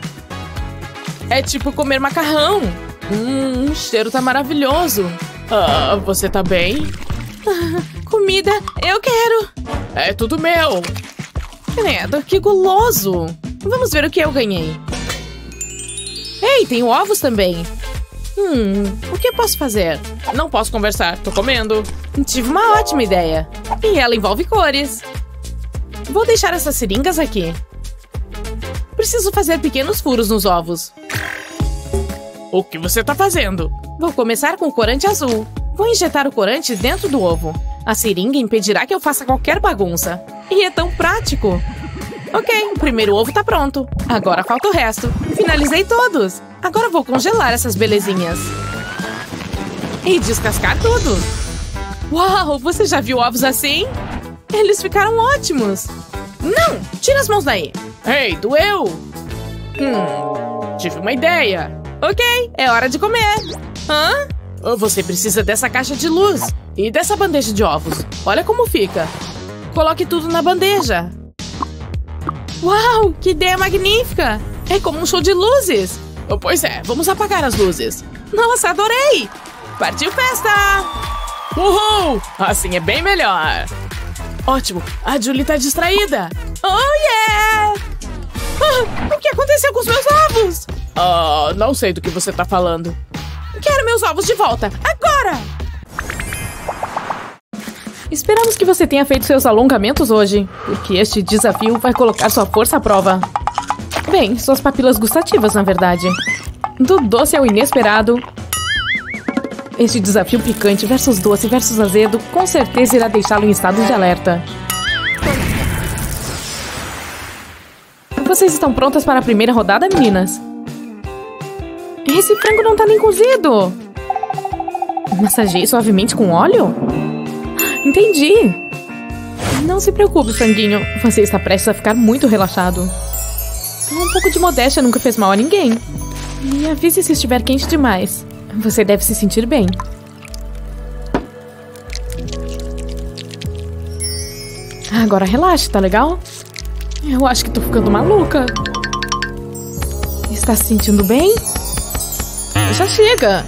É tipo comer macarrão. O cheiro tá maravilhoso. Você tá bem? Comida, eu quero. É tudo meu. Credo, que guloso. Vamos ver o que eu ganhei. Ei, tem ovos também. O que eu posso fazer? Não posso conversar, tô comendo. Tive uma ótima ideia. E ela envolve cores. Vou deixar essas seringas aqui. Preciso fazer pequenos furos nos ovos. O que você tá fazendo? Vou começar com o corante azul. Vou injetar o corante dentro do ovo. A seringa impedirá que eu faça qualquer bagunça. E é tão prático. Ok, o primeiro ovo tá pronto. Agora falta o resto. Finalizei todos. Agora vou congelar essas belezinhas. E descascar tudo. Uau, você já viu ovos assim? Eles ficaram ótimos. Não, tira as mãos daí. Ei, doeu! Tive uma ideia. Ok, é hora de comer. Hã? Você precisa dessa caixa de luz e dessa bandeja de ovos. Olha como fica. Coloque tudo na bandeja. Uau, que ideia magnífica! É como um show de luzes. Pois é, vamos apagar as luzes. Nossa, adorei! Partiu festa! Uhul! Assim é bem melhor. Ótimo, a Julie tá distraída. Oh, yeah! O que aconteceu com os meus ovos? Não sei do que você tá falando. Quero meus ovos de volta, agora! Esperamos que você tenha feito seus alongamentos hoje, porque este desafio vai colocar sua força à prova. Bem, suas papilas gustativas, na verdade. Do doce ao inesperado. Este desafio picante versus doce versus azedo com certeza irá deixá-lo em estado de alerta. Vocês estão prontas para a primeira rodada, meninas? Esse frango não tá nem cozido! Massageie suavemente com óleo? Entendi! Não se preocupe, franguinho. Você está prestes a ficar muito relaxado. Um pouco de modéstia nunca fez mal a ninguém. Me avise se estiver quente demais. Você deve se sentir bem. Agora relaxe, tá legal? Eu acho que tô ficando maluca. Está se sentindo bem? Já chega!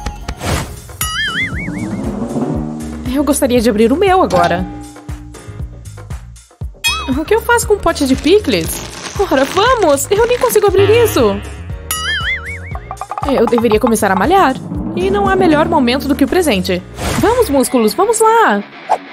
Eu gostaria de abrir o meu agora. O que eu faço com um pote de picles? Ora, vamos! Eu nem consigo abrir isso! Eu deveria começar a malhar. E não há melhor momento do que o presente. Vamos, músculos, vamos lá!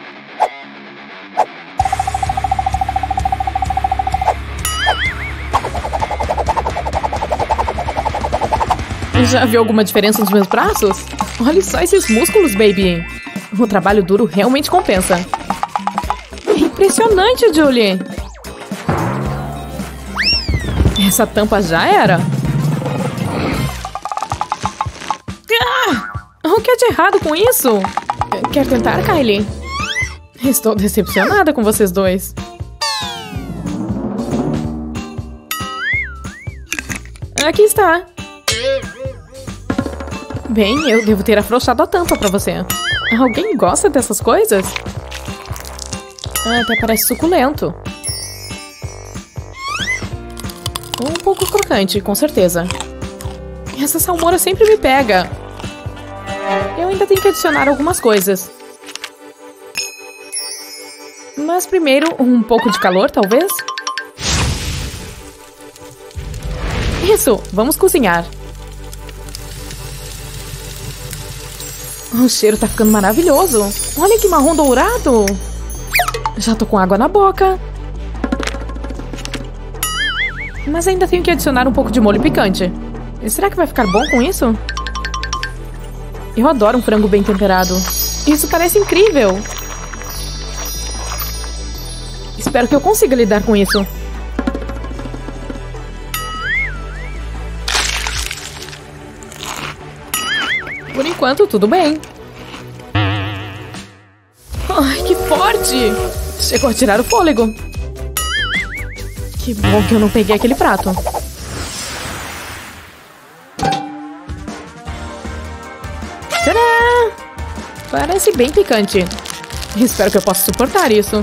Já viu alguma diferença nos meus braços? Olha só esses músculos, baby! O trabalho duro realmente compensa. Impressionante, Julie! Essa tampa já era? O que é de errado com isso? Quer tentar, Kylie? Estou decepcionada com vocês dois. Aqui está. Bem, eu devo ter afrouxado a tampa pra você. Alguém gosta dessas coisas? Até parece suculento. Um pouco crocante, com certeza. Essa salmoura sempre me pega. Eu ainda tenho que adicionar algumas coisas. Mas primeiro, um pouco de calor, talvez? Isso, vamos cozinhar. O cheiro tá ficando maravilhoso. Olha que marrom dourado. Já tô com água na boca. Mas ainda tenho que adicionar um pouco de molho picante. Será que vai ficar bom com isso? Eu adoro um frango bem temperado. Isso parece incrível. Espero que eu consiga lidar com isso. Por enquanto, tudo bem. Ai, que forte! Chegou a tirar o fôlego. Que bom que eu não peguei aquele prato. Tcharam! Parece bem picante. Espero que eu possa suportar isso.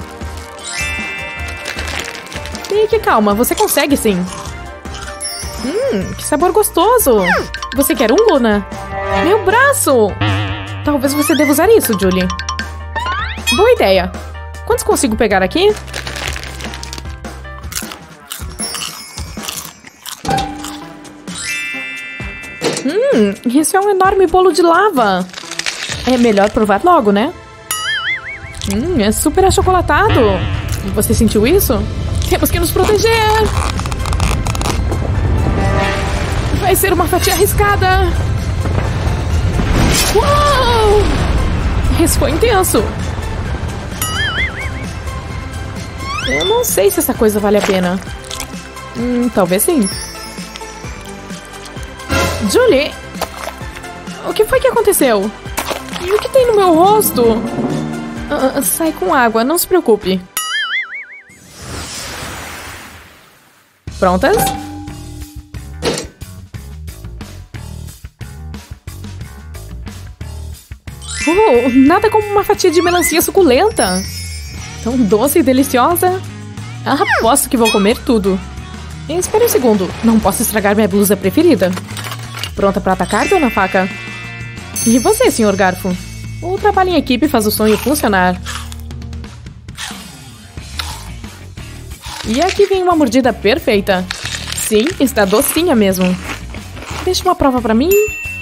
Fique calma, você consegue sim. Que sabor gostoso. Você quer um, Luna? Meu braço! Talvez você deva usar isso, Julie. Boa ideia. Quantos consigo pegar aqui? Isso é um enorme bolo de lava. É melhor provar logo, né? É super achocolatado. Você sentiu isso? Temos que nos proteger. Vai ser uma fatia arriscada. Uau! Isso foi intenso. Eu não sei se essa coisa vale a pena. Talvez sim. Julie! O que foi que aconteceu? E o que tem no meu rosto? Sai com água, não se preocupe. Prontas? Nada como uma fatia de melancia suculenta. Tão doce e deliciosa. Aposto que vou comer tudo. Espere um segundo. Não posso estragar minha blusa preferida. Pronta para atacar, dona Faca? E você, senhor Garfo? O trabalho em equipe faz o sonho funcionar. E aqui vem uma mordida perfeita. Sim, está docinha mesmo. Deixa uma prova para mim.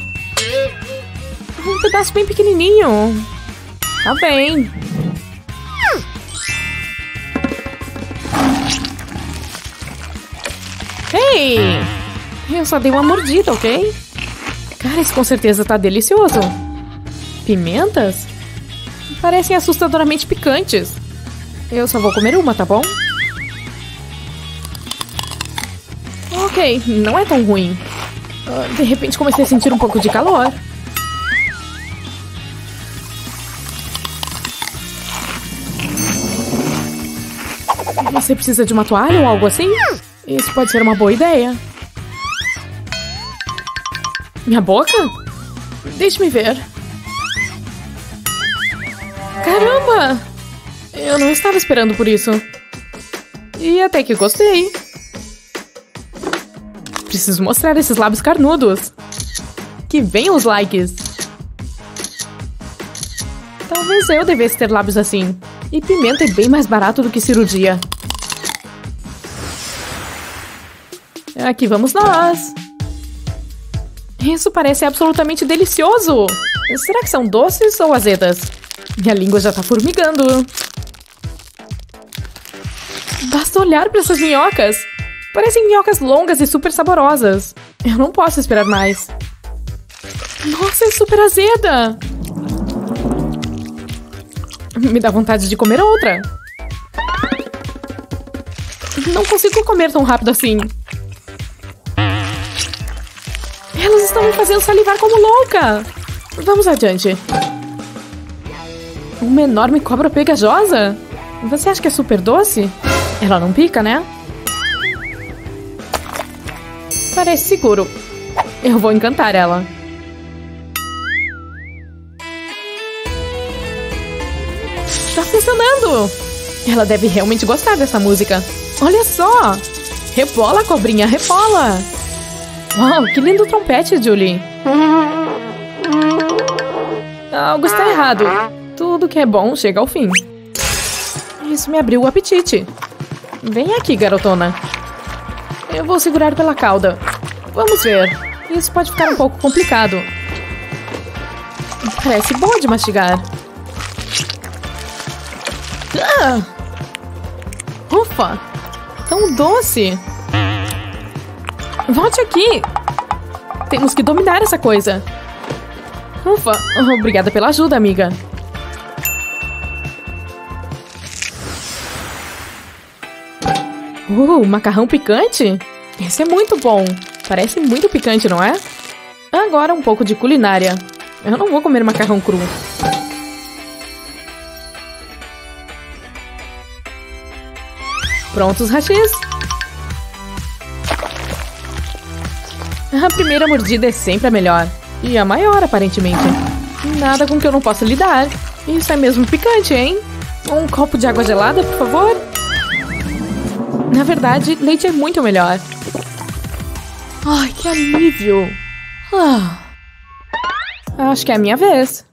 Um pedaço bem pequenininho. Tá bem. Ei! Eu só dei uma mordida, ok? Cara, isso com certeza tá delicioso. Pimentas? Parecem assustadoramente picantes. Eu só vou comer uma, tá bom? Ok, não é tão ruim. De repente comecei a sentir um pouco de calor. Você precisa de uma toalha ou algo assim? Isso pode ser uma boa ideia. Minha boca? Deixe-me ver. Caramba! Eu não estava esperando por isso. E até que gostei. Preciso mostrar esses lábios carnudos. Que venham os likes. Talvez eu devesse ter lábios assim. E pimenta é bem mais barato do que cirurgia. Aqui vamos nós. Isso parece absolutamente delicioso. Será que são doces ou azedas? Minha língua já tá formigando. Basta olhar para essas minhocas. Parecem minhocas longas e super saborosas. Eu não posso esperar mais. Nossa, é super azeda. Me dá vontade de comer outra. Não consigo comer tão rápido assim. Elas estão me fazendo salivar como louca. Vamos adiante. Uma enorme cobra pegajosa? Você acha que é super doce? Ela não pica, né? Parece seguro. Eu vou encantar ela. Tá funcionando! Ela deve realmente gostar dessa música. Olha só! Rebola, cobrinha, rebola! Uau, que lindo trompete, Julie! Algo está errado. Tudo que é bom chega ao fim. Isso me abriu o apetite. Vem aqui, garotona. Eu vou segurar pela cauda. Vamos ver. Isso pode ficar um pouco complicado. Parece bom de mastigar. Ah! Ufa! Tão doce! Volte aqui! Temos que dominar essa coisa. Ufa! Obrigada pela ajuda, amiga. Macarrão picante? Esse é muito bom. Parece muito picante, não é? Agora um pouco de culinária. Eu não vou comer macarrão cru. Prontos, hashis? A primeira mordida é sempre a melhor. E a maior, aparentemente. Nada com que eu não possa lidar. Isso é mesmo picante, hein? Um copo de água gelada, por favor? Na verdade, leite é muito melhor. Ai, que alívio. Acho que é a minha vez.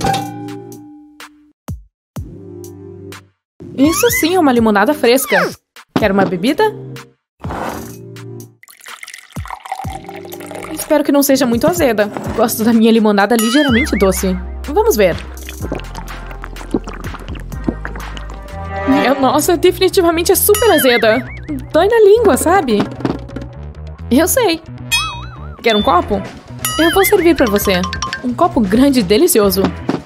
Isso sim é uma limonada fresca. Quer uma bebida? Espero que não seja muito azeda. Gosto da minha limonada ligeiramente doce. Vamos ver. Nossa, definitivamente é super azeda. Dói na língua, sabe? Eu sei. Quer um copo? Eu vou servir pra você. Um copo grande e delicioso.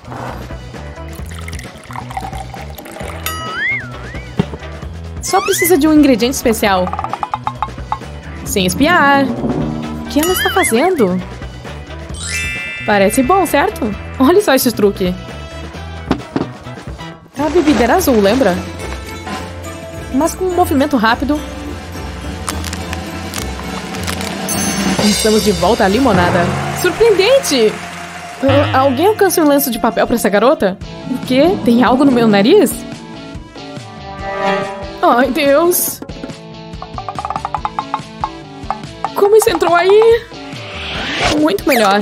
Só precisa de um ingrediente especial. Sem espiar. O que ela está fazendo? Parece bom, certo? Olha só esse truque. A bebida era azul, lembra? Mas com um movimento rápido. Estamos de volta à limonada. Surpreendente! Alguém alcança um lenço de papel pra essa garota? O quê? Tem algo no meu nariz? Ai, Deus! Como isso entrou aí? Muito melhor.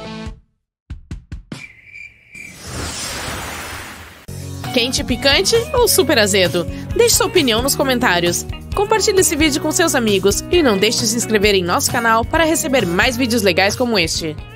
Quente, picante ou super azedo? Deixe sua opinião nos comentários. Compartilhe esse vídeo com seus amigos e não deixe de se inscrever em nosso canal para receber mais vídeos legais como este.